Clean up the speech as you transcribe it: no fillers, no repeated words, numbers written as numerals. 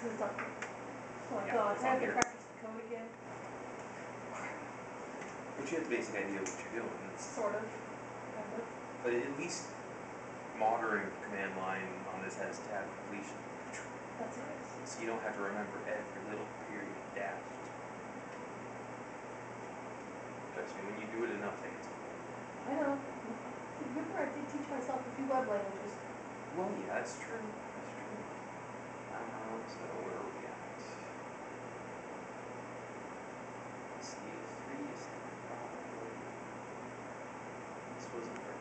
Because it's up there. Oh my Yeah, god, it's I on have to here. practice the code again. But you have the basic idea of what you're doing. Sort of. Kind of. But at least modern command line on this has tab completion. That's nice. So you don't have to remember every little period dash. Trust me, when you do it enough, it gets cool. I know. Remember I did teach myself a few web languages. Well, yeah, that's true. That's true. So where are we at? Let's see, 3 is 5. This wasn't